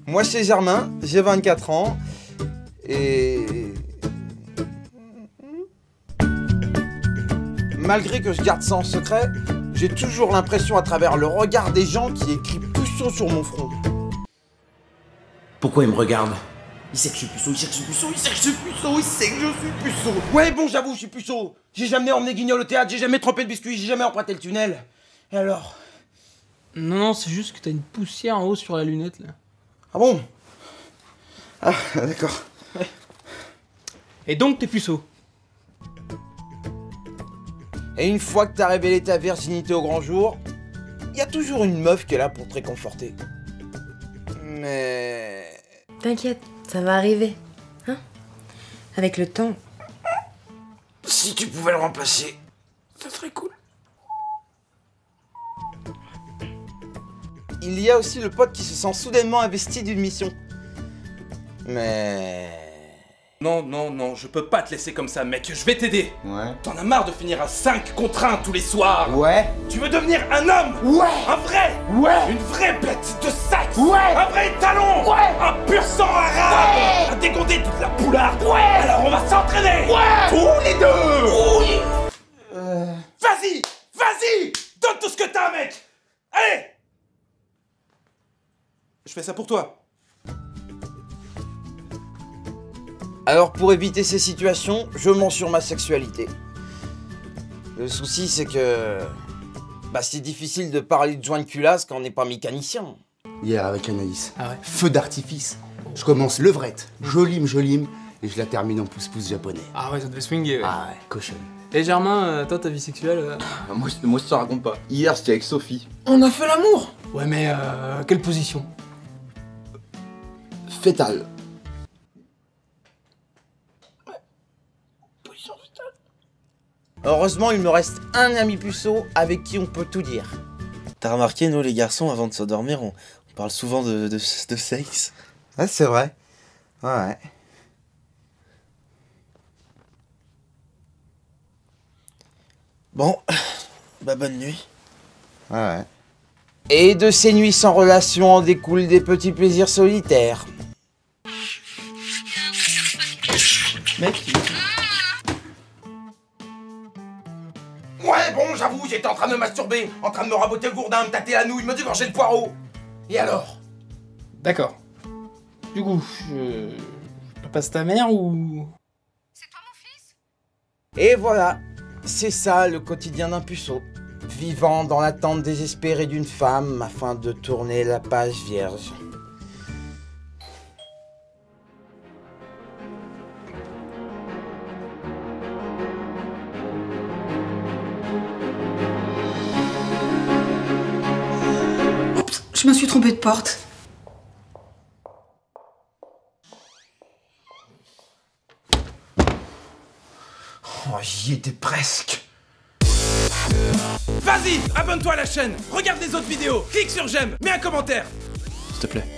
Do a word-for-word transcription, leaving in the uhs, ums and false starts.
Moi c'est Germain, j'ai vingt-quatre ans, et... malgré que je garde ça en secret, j'ai toujours l'impression à travers le regard des gens qui écrit puceau sur mon front. Pourquoi il me regarde? Il sait que je suis puceau, il sait que je suis puceau, il sait que je suis puceau, il sait que je suis puceau. Ouais bon j'avoue je suis puceau. J'ai jamais emmené Guignol au théâtre, j'ai jamais trempé de biscuits, j'ai jamais emprunté le tunnel. Et alors? Non, non, c'est juste que t'as une poussière en haut sur la lunette, là. Ah bon? Ah, d'accord. Ouais. Et donc, t'es puceau. Et une fois que t'as révélé ta virginité au grand jour, y a toujours une meuf qui est là pour te réconforter. Mais... T'inquiète, ça va arriver. Hein? Avec le temps. Si tu pouvais le remplacer, ça serait cool. Il y a aussi le pote qui se sent soudainement investi d'une mission. Mais... Non, non, non, je peux pas te laisser comme ça, mec, je vais t'aider. Ouais. T'en as marre de finir à cinq contre un tous les soirs. Ouais. Tu veux devenir un homme. Ouais. Un vrai. Ouais. Une vraie bête de sexe. Ouais. Un vrai talon. Ouais. Un pur sang arabe. Ouais. À dégonter toute la poularde. Ouais. Alors on va s'entraîner. Ouais. Tous les deux. Oui. Euh... Vas-y, vas-y. Donne tout ce que t'as, mec. Allez. Je fais ça pour toi. Alors pour éviter ces situations, je mens sur ma sexualité. Le souci c'est que... Bah c'est difficile de parler de joint de culasse quand on n'est pas mécanicien. Hier avec Anaïs. Ah ouais. Feu d'artifice. Je commence levrette, jolime, jolime, et je la termine en pouce-pouce japonais. Ah ouais, ça devait swinguer, ouais. Ah ouais, cochonne. Et Germain, euh, toi, ta vie sexuelle euh... Ah, moi, je- moi je te raconte pas. Hier j'étais avec Sophie. On a fait l'amour. Ouais, mais euh, quelle position? Fétal. Heureusement il me reste un ami puceau avec qui on peut tout dire. T'as remarqué, nous les garçons, avant de s'endormir, on, on parle souvent de, de, de sexe. Ouais c'est vrai. Ouais. Bon, bah bonne nuit. Ouais. Et de ces nuits sans relation en découlent des petits plaisirs solitaires. Mec, Ouais bon j'avoue j'étais en train de me masturber, en train de me raboter le gourdin, me tâter la nouille, me dégorger le poireau. Et alors? D'accord. Du coup, je... je passe ta mère ou... Et voilà, c'est ça le quotidien d'un puceau, vivant dans l'attente désespérée d'une femme afin de tourner la page vierge. Oups, je me suis trompée de porte. Oh, j'y étais presque. Vas-y, abonne-toi à la chaîne. Regarde les autres vidéos. Clique sur j'aime. Mets un commentaire. s'il te plaît.